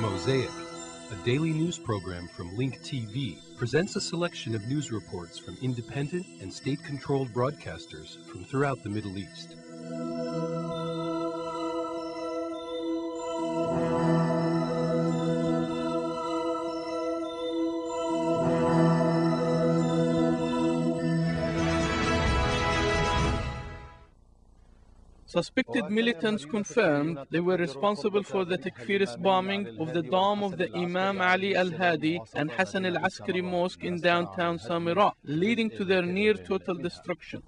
Mosaic, a daily news program from Link TV, presents a selection of news reports from independent and state-controlled broadcasters from throughout the Middle East. Suspected militants confirmed they were responsible for the Takfirist bombing of the dome of the Imam Ali al-Hadi and Hassan al-Askari Mosque in downtown Samarra, leading to their near-total destruction.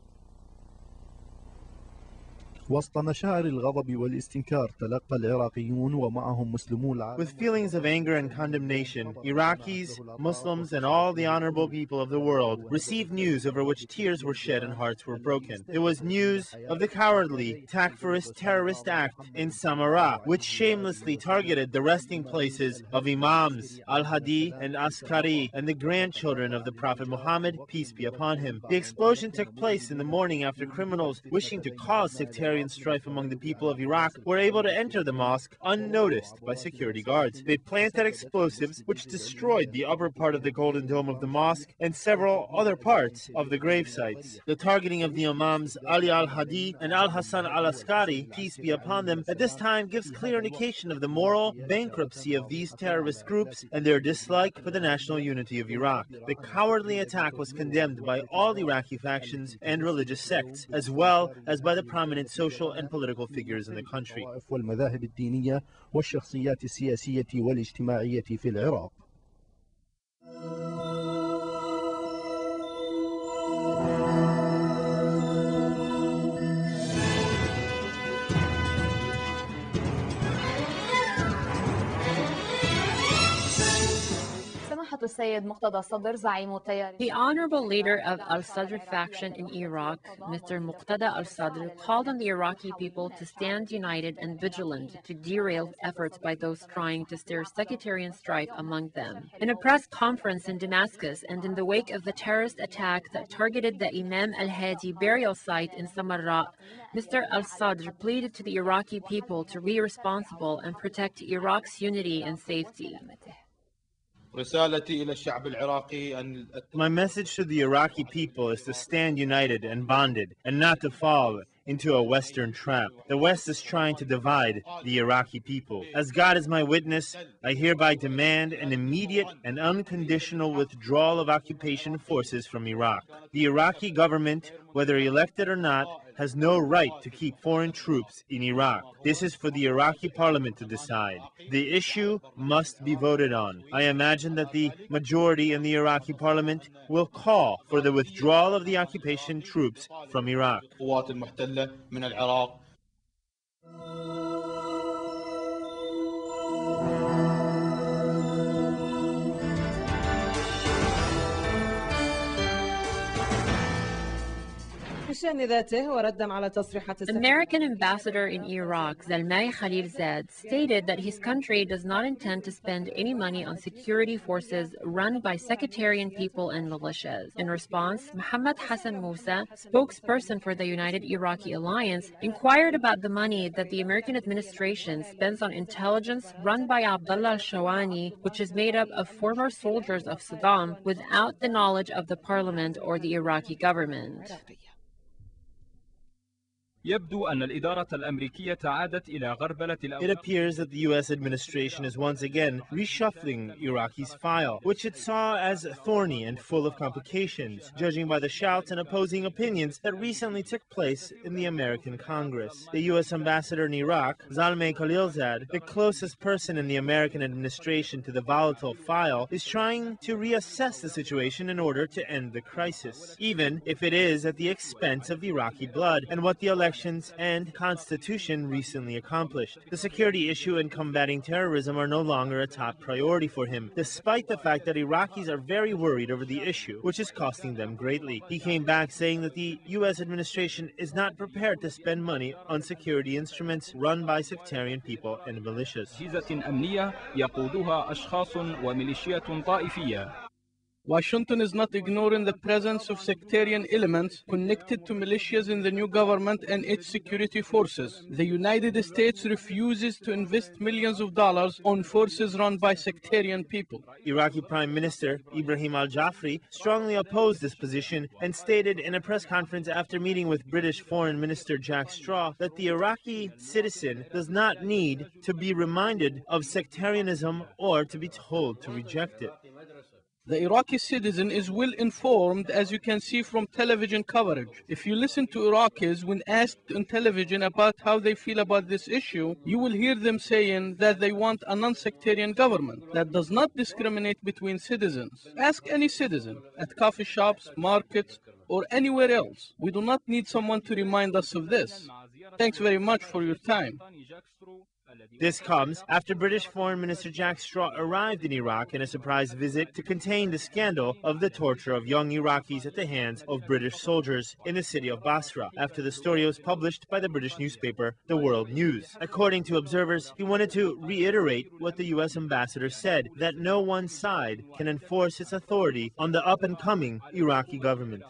وسط مشاعر الغضب والاستنكار تلقى العراقيون ومعهم مسلمو العالم. With feelings of anger and condemnation, Iraqis, Muslims, and all the honorable people of the world received news over which tears were shed and hearts were broken. It was news of the cowardly, Takfirist terrorist act in Samarra, which shamelessly targeted the resting places of Imams al-Hadi and Askari and the grandchildren of the Prophet Muhammad, peace be upon him. The explosion took place in the morning after criminals wishing to cause sectarian strife among the people of Iraq were able to enter the mosque unnoticed by security guards. They planted explosives which destroyed the upper part of the golden dome of the mosque and several other parts of the grave sites. The targeting of the Imams Ali al-Hadi and al-Hassan al-Askari, peace be upon them, at this time gives clear indication of the moral bankruptcy of these terrorist groups and their dislike for the national unity of Iraq. The cowardly attack was condemned by all Iraqi factions and religious sects, as well as by the prominent social and political figures in the country. والمذاهب الدينية والشخصيات السياسية والاجتماعية في العراق. The honorable leader of Al-Sadr faction in Iraq, Mr. Muqtada al-Sadr, called on the Iraqi people to stand united and vigilant to derail efforts by those trying to stir sectarian strife among them. In a press conference in Damascus and in the wake of the terrorist attack that targeted the Imam al-Hadi burial site in Samarra, Mr. al-Sadr pleaded to the Iraqi people to be responsible and protect Iraq's unity and safety. My message to the Iraqi people is to stand united and bonded and not to fall into a Western trap. The West is trying to divide the Iraqi people. As God is my witness, I hereby demand an immediate and unconditional withdrawal of occupation forces from Iraq. The Iraqi government, whether elected or not, has no right to keep foreign troops in Iraq. This is for the Iraqi parliament to decide. The issue must be voted on. I imagine that the majority in the Iraqi parliament will call for the withdrawal of the occupation troops from Iraq. American ambassador in Iraq, Zalmay Khalilzad, stated that his country does not intend to spend any money on security forces run by sectarian people and militias. In response, Mohammed Hassan Mousa, spokesperson for the United Iraqi Alliance, inquired about the money that the American administration spends on intelligence run by Abdullah al-Shawani, which is made up of former soldiers of Saddam, without the knowledge of the parliament or the Iraqi government. It appears that the U.S. administration is once again reshuffling Iraqi's file, which it saw as thorny and full of complications, judging by the shouts and opposing opinions that recently took place in the American Congress. The U.S. ambassador in Iraq, Zalmay Khalilzad, the closest person in the American administration to the volatile file, is trying to reassess the situation in order to end the crisis, even if it is at the expense of Iraqi blood and what the elections and constitution recently accomplished. The security issue and combating terrorism are no longer a top priority for him, despite the fact that Iraqis are very worried over the issue, which is costing them greatly. He came back saying that the U.S. administration is not prepared to spend money on security instruments run by sectarian people and militias. Washington is not ignoring the presence of sectarian elements connected to militias in the new government and its security forces. The United States refuses to invest millions of dollars on forces run by sectarian people. Iraqi Prime Minister Ibrahim al-Jafri strongly opposed this position and stated in a press conference after meeting with British Foreign Minister Jack Straw that the Iraqi citizen does not need to be reminded of sectarianism or to be told to reject it. The Iraqi citizen is well informed, as you can see from television coverage. If you listen to Iraqis when asked on television about how they feel about this issue, you will hear them saying that they want a non-sectarian government that does not discriminate between citizens. Ask any citizen at coffee shops, markets, or anywhere else. We do not need someone to remind us of this. Thanks very much for your time. This comes after British Foreign Minister Jack Straw arrived in Iraq in a surprise visit to contain the scandal of the torture of young Iraqis at the hands of British soldiers in the city of Basra, after the story was published by the British newspaper The World News. According to observers, he wanted to reiterate what the U.S. ambassador said, that no one side can enforce its authority on the up-and-coming Iraqi government.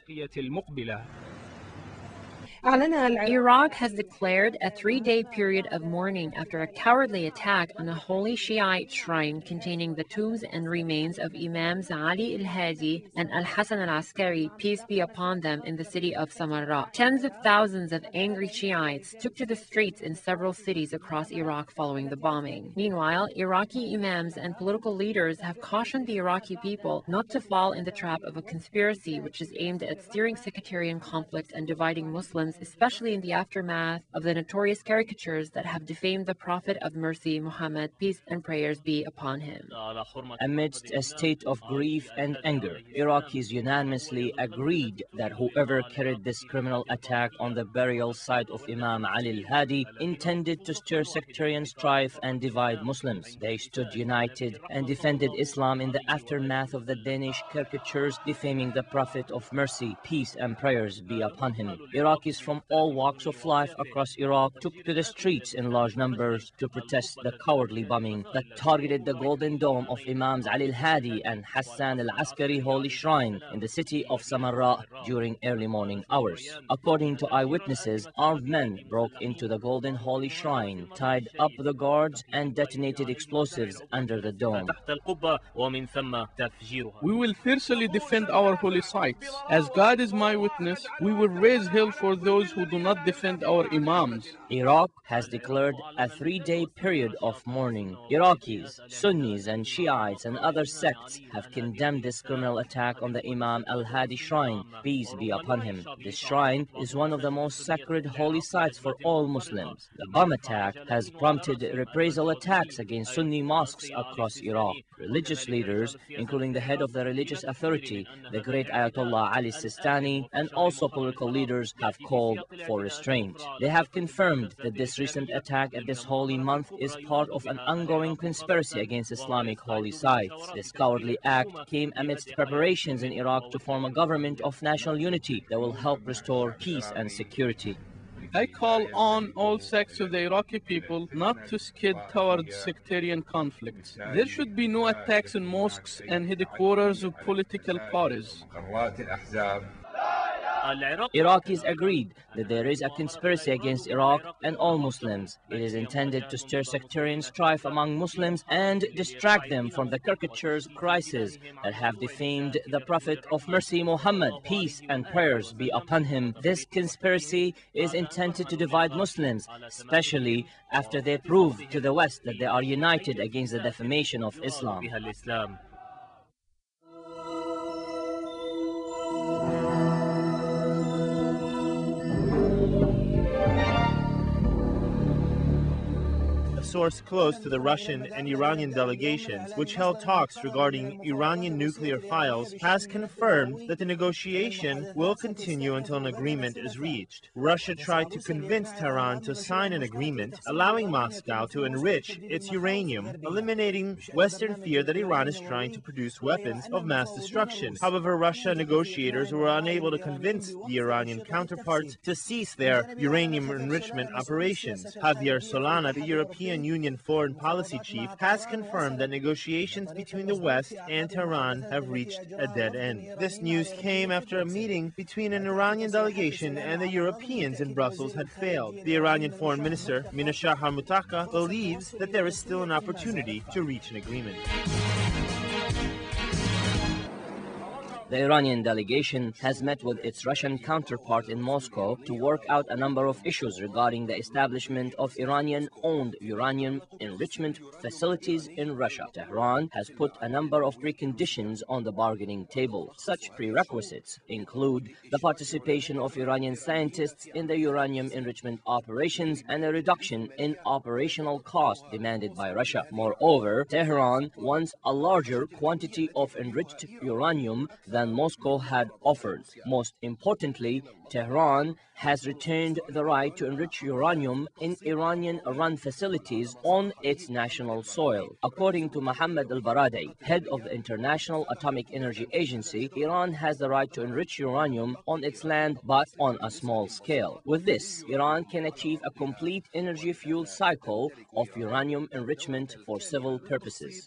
Iraq has declared a 3-day period of mourning after a cowardly attack on a holy Shiite shrine containing the tombs and remains of Imams Ali al-Hadi and al-Hasan al-Askari, peace be upon them, in the city of Samarra. Tens of thousands of angry Shiites took to the streets in several cities across Iraq following the bombing. Meanwhile, Iraqi imams and political leaders have cautioned the Iraqi people not to fall in the trap of a conspiracy which is aimed at steering sectarian conflict and dividing Muslims, especially in the aftermath of the notorious caricatures that have defamed the Prophet of Mercy, Muhammad, peace and prayers be upon him. Amidst a state of grief and anger, Iraqis unanimously agreed that whoever carried this criminal attack on the burial site of Imam Ali al-Hadi intended to stir sectarian strife and divide Muslims. They stood united and defended Islam in the aftermath of the Danish caricatures defaming the Prophet of Mercy, peace and prayers be upon him. Iraqis from all walks of life across Iraq took to the streets in large numbers to protest the cowardly bombing that targeted the golden dome of Imams Ali al-Hadi and Hassan al-Askari holy shrine in the city of Samarra during early morning hours. According to eyewitnesses, armed men broke into the golden holy shrine, tied up the guards and detonated explosives under the dome. We will fiercely defend our holy sites. As God is my witness, we will raise hell for those who do not defend our imams. Iraq has declared a 3-day period of mourning. Iraqis, Sunnis and Shiites and other sects have condemned this criminal attack on the Imam al-Hadi shrine, peace be upon him. This shrine is one of the most sacred holy sites for all Muslims. The bomb attack has prompted reprisal attacks against Sunni mosques across Iraq. Religious leaders, including the head of the religious authority, the great Ayatollah Ali Sistani, and also political leaders have called for restraint. They have confirmed that this recent attack at this holy month is part of an ongoing conspiracy against Islamic holy sites. This cowardly act came amidst preparations in Iraq to form a government of national unity that will help restore peace and security. I call on all sects of the Iraqi people not to skid towards sectarian conflicts. There should be no attacks on mosques and headquarters of political parties. Iraqis agreed that there is a conspiracy against Iraq and all Muslims. It is intended to stir sectarian strife among Muslims and distract them from the caricatures crises that have defamed the Prophet of Mercy, Muhammad, peace and prayers be upon him. This conspiracy is intended to divide Muslims, especially after they prove to the West that they are united against the defamation of Islam. Source close to the Russian and Iranian delegations, which held talks regarding Iranian nuclear files, has confirmed that the negotiation will continue until an agreement is reached. Russia tried to convince Tehran to sign an agreement allowing Moscow to enrich its uranium, eliminating Western fear that Iran is trying to produce weapons of mass destruction. However, Russia negotiators were unable to convince the Iranian counterparts to cease their uranium enrichment operations. Javier Solana, the European European Union foreign policy chief, has confirmed that negotiations between the West and Tehran have reached a dead end. This news came after a meeting between an Iranian delegation and the Europeans in Brussels had failed. The Iranian Foreign Minister, Minashah Hamutaka, believes that there is still an opportunity to reach an agreement. The Iranian delegation has met with its Russian counterpart in Moscow to work out a number of issues regarding the establishment of Iranian-owned uranium enrichment facilities in Russia. Tehran has put a number of preconditions on the bargaining table. Such prerequisites include the participation of Iranian scientists in the uranium enrichment operations and a reduction in operational costs demanded by Russia. Moreover, Tehran wants a larger quantity of enriched uranium than Moscow had offered. Most importantly, Tehran has retained the right to enrich uranium in Iranian-run facilities on its national soil. According to Mohammad al-Baradei, head of the International Atomic Energy Agency, Iran has the right to enrich uranium on its land, but on a small scale. With this, Iran can achieve a complete energy fuel cycle of uranium enrichment for civil purposes.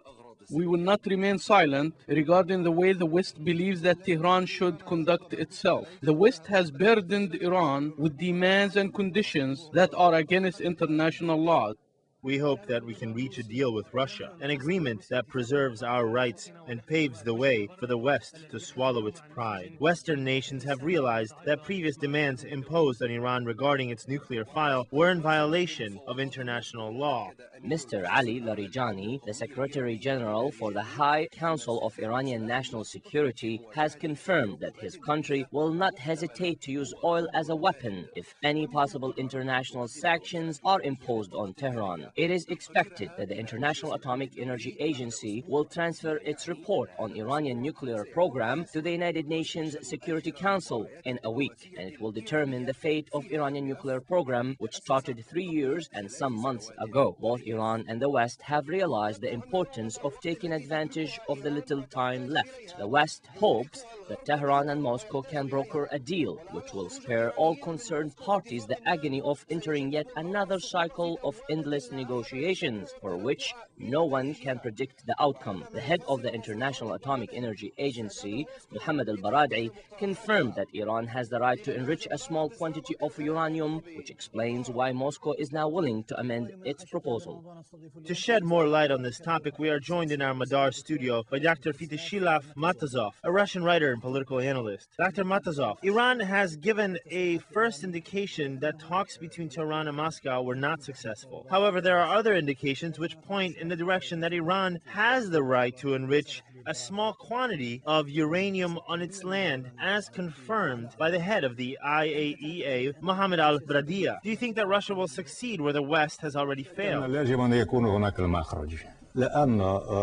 We will not remain silent regarding the way the West believes that Tehran should conduct itself. The West has burdened Iran with demands and conditions that are against international law. We hope that we can reach a deal with Russia, an agreement that preserves our rights and paves the way for the West to swallow its pride. Western nations have realized that previous demands imposed on Iran regarding its nuclear file were in violation of international law. Mr. Ali Larijani, the Secretary General for the High Council of Iranian National Security, has confirmed that his country will not hesitate to use oil as a weapon if any possible international sanctions are imposed on Tehran. It is expected that the International Atomic Energy Agency will transfer its report on Iranian nuclear program to the United Nations Security Council in a week, and it will determine the fate of Iranian nuclear program, which started 3 years and some months ago. Both Iran and the West have realized the importance of taking advantage of the little time left. The West hopes that Tehran and Moscow can broker a deal which will spare all concerned parties the agony of entering yet another cycle of endless negotiations for which no one can predict the outcome. The head of the International Atomic Energy Agency, Mohammad al-Baradei, confirmed that Iran has the right to enrich a small quantity of uranium, which explains why Moscow is now willing to amend its proposal. To shed more light on this topic, we are joined in our Madar studio by Dr. Fetishilav Matazov, a Russian writer and political analyst. Dr. Matazov, Iran has given a first indication that talks between Tehran and Moscow were not successful. However, there are other indications which point in the direction that Iran has the right to enrich a small quantity of uranium on its land, as confirmed by the head of the IAEA, Mohammad al-Baradei. Do you think that Russia will succeed where the West has already failed? يجب أن يكون هناك المخرج لأن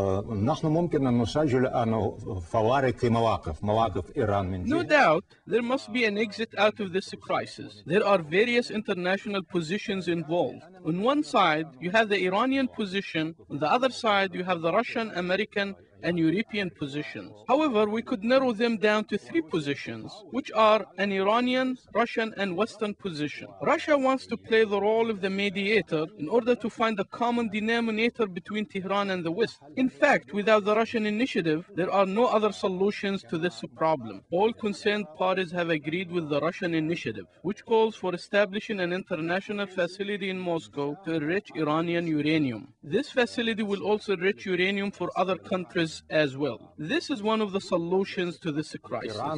نحن ممكن أن نسجل الآن فوارق في مواقف إيران من No doubt, there must be an exit out of this crisis. There are various international positions involved. On one side, you have the Iranian position. On the other side, you have the Russian, American, and European positions. However, we could narrow them down to 3 positions, which are an Iranian, Russian, and Western position. Russia wants to play the role of the mediator in order to find a common denominator between Tehran and the West. In fact, without the Russian initiative, there are no other solutions to this problem. All concerned parties have agreed with the Russian initiative, which calls for establishing an international facility in Moscow to enrich Iranian uranium. This facility will also enrich uranium for other countries as well. This is one of the solutions to this crisis. إيران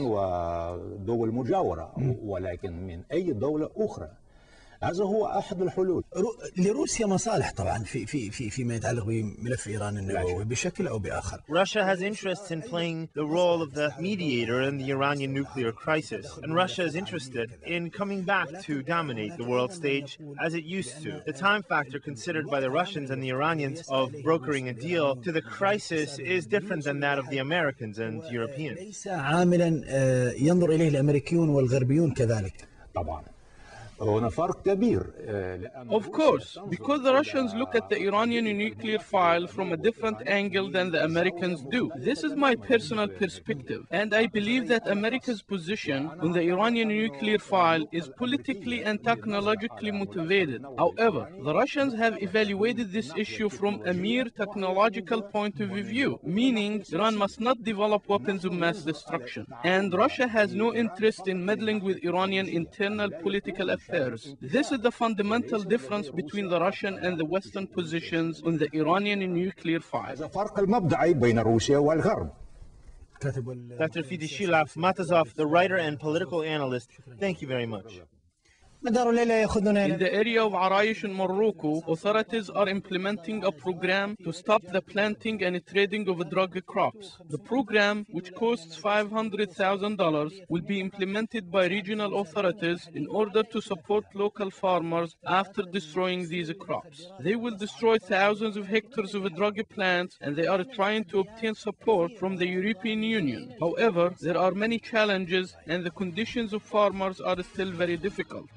ودول مجاورة ولكن من أي دولة أخرى. هذا هو أحد الحلول. لروسيا مصالح طبعا فيما يتعلق بملف إيران النووي بشكل أو بآخر. Russia has interests in playing the role of the mediator in the Iranian nuclear crisis, and Russia is interested in coming back to dominate the world stage as it used to. The time factor considered by the Russians and the Iranians of brokering a deal to the crisis is different than that of the Americans and Europeans. ليس عاملا ينظر إليه الأمريكيون والغربيون كذلك. طبعا هنا فرق كبير. Of course, because the Russians look at the Iranian nuclear file from a different angle than the Americans do. This is my personal perspective, and I believe that America's position on the Iranian nuclear file is politically and technologically motivated. However, the Russians have evaluated this issue from a mere technological point of view, meaning Iran must not develop weapons of mass destruction. And Russia has no interest in meddling with Iranian internal political affairs. This is the fundamental difference between the Russian and the Western positions on the Iranian nuclear file. الفرق المبدئي بين روسيا والغرب. Dr. Fidishilaf Matazov, the writer and political analyst, thank you very much. In the area of Araish in Morocco, authorities are implementing a program to stop the planting and trading of drug crops. The program, which costs $500,000, will be implemented by regional authorities in order to support local farmers after destroying these crops. They will destroy thousands of hectares of drug plants, and they are trying to obtain support from the European Union. However, there are many challenges, and the conditions of farmers are still very difficult.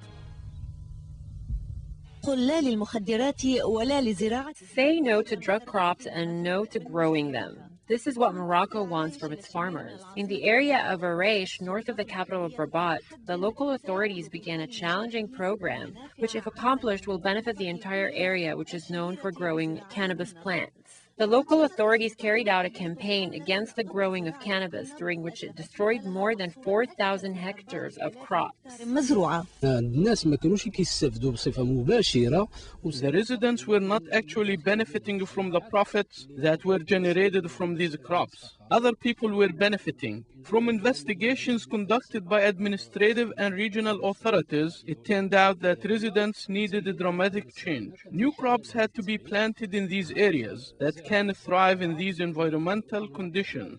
Say no to drug crops and no to growing them. This is what Morocco wants from its farmers. In the area of Araish, north of the capital of Rabat, the local authorities began a challenging program, which if accomplished will benefit the entire area, which is known for growing cannabis plants. The local authorities carried out a campaign against the growing of cannabis, during which it destroyed more than 4,000 hectares of crops. The residents were not actually benefiting from the profits that were generated from these crops. Other people were benefiting. From investigations conducted by administrative and regional authorities, it turned out that residents needed a dramatic change. New crops had to be planted in these areas that can thrive in these environmental conditions.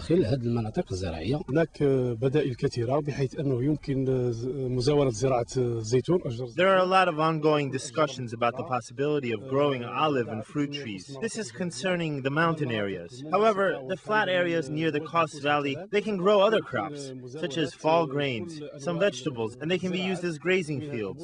هناك بدائل كثيرة بحيث أنه يمكن مزاولة زراعة الزيتون. There are a lot of ongoing discussions about the possibility of growing olive and fruit trees. This is concerning the mountain areas. However, the flat areas near the Kos Valley, they can grow other crops, such as fall grains, some vegetables, and they can be used as grazing fields.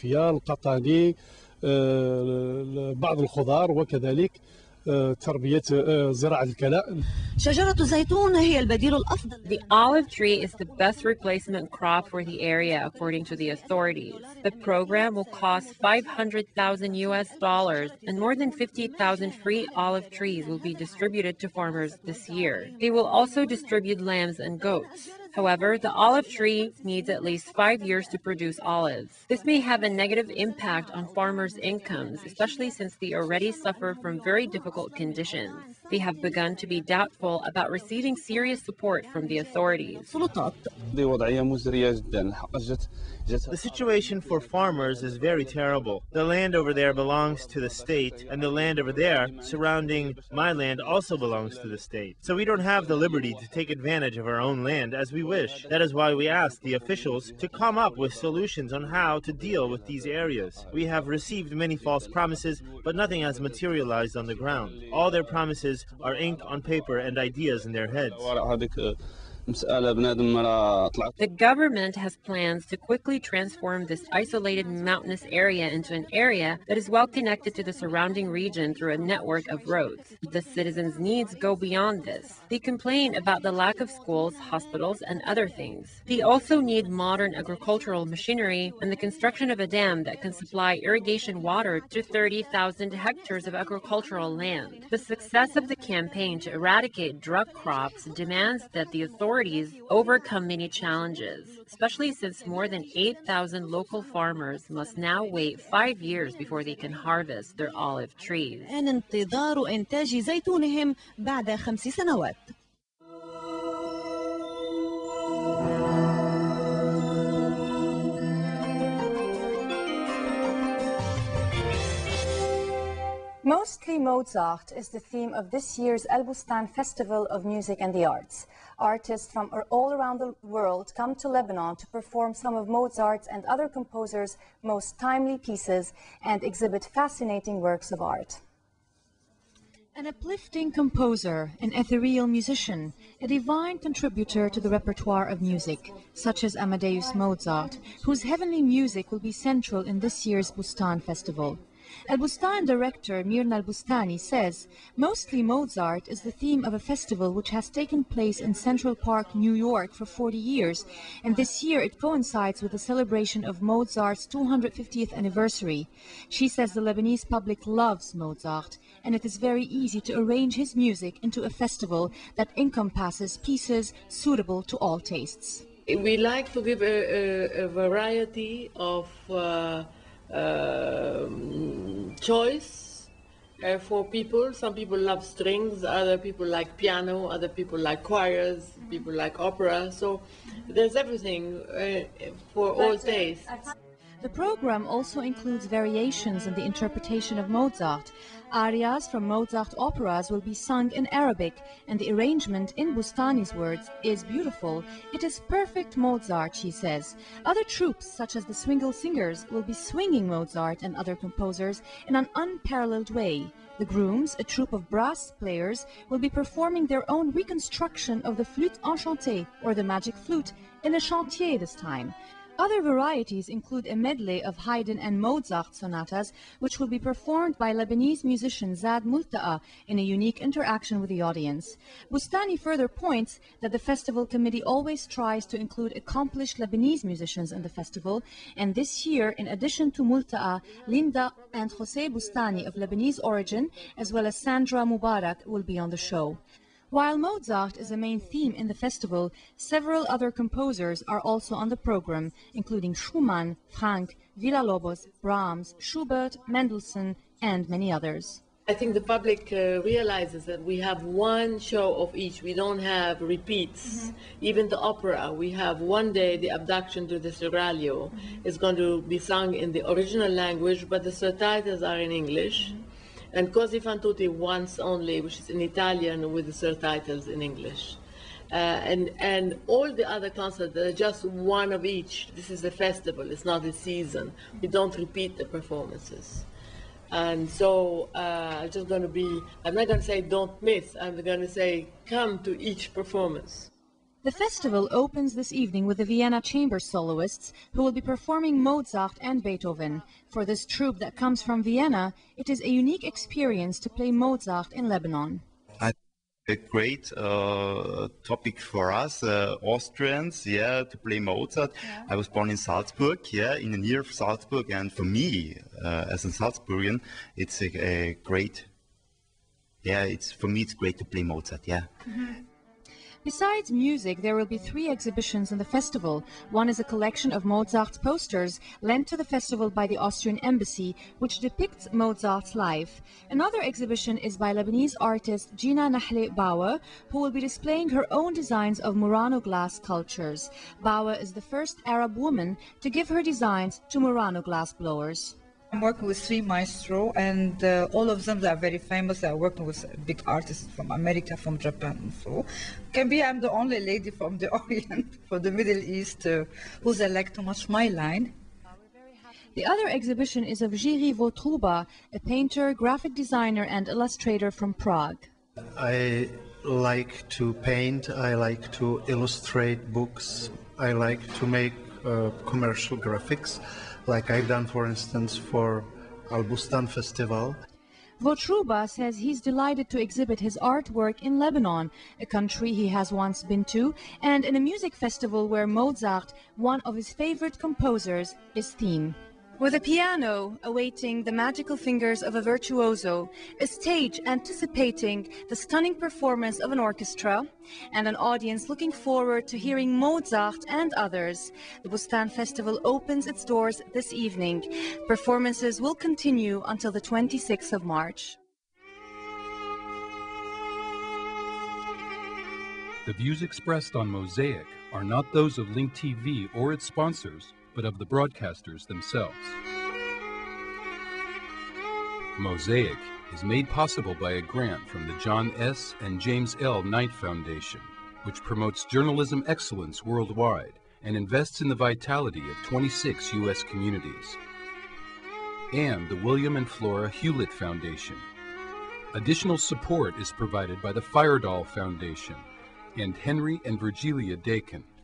بعض الخضار وكذلك تربية زراعة الكلاء. شجرة الزيتون هي البديل الأفضل. The olive tree is the best replacement crop for the area, according to the authorities. The program will cost $500,000 and more than 50,000 free olive trees will be distributed to farmers this year. They will also distribute lambs and goats. However, the olive tree needs at least 5 years to produce olives. This may have a negative impact on farmers' incomes, especially since they already suffer from very difficult conditions. They have begun to be doubtful about receiving serious support from the authorities. The situation for farmers is very terrible. The land over there belongs to the state, and the land over there surrounding my land also belongs to the state. So we don't have the liberty to take advantage of our own land as we wish. That is why we ask the officials to come up with solutions on how to deal with these areas. We have received many false promises, but nothing has materialized on the ground. All their promises are ink on paper and ideas in their heads. The government has plans to quickly transform this isolated mountainous area into an area that is well connected to the surrounding region through a network of roads. The citizens' needs go beyond this. They complain about the lack of schools, hospitals, and other things. They also need modern agricultural machinery and the construction of a dam that can supply irrigation water to 30,000 hectares of agricultural land. The success of the campaign to eradicate drug crops demands that the authorities overcome many challenges, especially since more than 8,000 local farmers must now wait 5 years before they can harvest their olive trees. انتظار إنتاج زيتونهم بعد 5 سنوات. Mostly Mozart is the theme of this year's El Bustan Festival of Music and the Arts. Artists from all around the world come to Lebanon to perform some of Mozart's and other composers' most timely pieces and exhibit fascinating works of art. An uplifting composer, an ethereal musician, a divine contributor to the repertoire of music, such as Amadeus Mozart, whose heavenly music will be central in this year's Bustan Festival. Al-Bustan director Mirna Al-Bustani says, mostly Mozart is the theme of a festival which has taken place in Central Park, New York for 40 years, and this year it coincides with the celebration of Mozart's 250th anniversary. She says the Lebanese public loves Mozart, and it is very easy to arrange his music into a festival that encompasses pieces suitable to all tastes. We like to give a variety of choice for people. Some people love strings, other people like piano, other people like choirs, people like opera. So there's everything for all tastes. The program also includes variations in the interpretation of Mozart. Arias from Mozart operas will be sung in Arabic, and the arrangement, in Bustani's words, is beautiful. It is perfect Mozart, she says. Other troupes, such as the Swingle Singers, will be swinging Mozart and other composers in an unparalleled way. The Grooms, a troupe of brass players, will be performing their own reconstruction of the flûte enchantée, or the magic flute, in a chantier this time. Other varieties include a medley of Haydn and Mozart sonatas, which will be performed by Lebanese musician Zad Multa'a in a unique interaction with the audience. Bustani further points that the festival committee always tries to include accomplished Lebanese musicians in the festival, and this year, in addition to Multa'a, Linda and Jose Bustani of Lebanese origin, as well as Sandra Mubarak, will be on the show. While Mozart is a main theme in the festival, several other composers are also on the program, including Schumann, Franck, Villa-Lobos, Brahms, Schubert, Mendelssohn, and many others. I think the public realizes that we have one show of each. We don't have repeats. Even the opera, we have one day, the Abduction to the Seraglio is going to be sung in the original language, but the subtitles are in English. And Così fan tutti once only, which is in Italian with the subtitles in English. And all the other concerts are just one of each. This is a festival, it's not a season. We don't repeat the performances. And so I'm not going to say don't miss, I'm going to say come to each performance. The festival opens this evening with the Vienna Chamber soloists, who will be performing Mozart and Beethoven. For this troupe that comes from Vienna, it is a unique experience to play Mozart in Lebanon. A great topic for us Austrians, to play Mozart. I was born in Salzburg, in the near Salzburg, and for me, as a Salzburgian, it's a great, it's great to play Mozart, Besides music, there will be 3 exhibitions in the festival. One is a collection of Mozart's posters lent to the festival by the Austrian embassy, which depicts Mozart's life. Another exhibition is by Lebanese artist Gina Nahle Bawa, who will be displaying her own designs of Murano glass sculptures. Bawa is the first Arab woman to give her designs to Murano glass blowers. I'm working with 3 maestro, and all of them, they are very famous. They are working with big artists from America, from Japan. So can be I'm the only lady from the Orient, from the Middle East, who they like to match my line. The other exhibition is of Jiří Votruba, a painter, graphic designer, and illustrator from Prague. I like to paint, I like to illustrate books, I like to make commercial graphics, like I've done, for instance, for Al-Bustan Festival. Votruba says he's delighted to exhibit his artwork in Lebanon, a country he has once been to, and in a music festival where Mozart, one of his favorite composers, is theme. With a piano awaiting the magical fingers of a virtuoso, a stage anticipating the stunning performance of an orchestra, and an audience looking forward to hearing Mozart and others, the Bustan Festival opens its doors this evening. Performances will continue until the 26th of March. The views expressed on Mosaic are not those of Link TV or its sponsors, but of the broadcasters themselves. Mosaic is made possible by a grant from the John S. and James L. Knight Foundation, which promotes journalism excellence worldwide and invests in the vitality of 26 U.S. communities. And the William and Flora Hewlett Foundation, Additional support is provided by the Firedoll Foundation and Henry and Virgilia Dakin.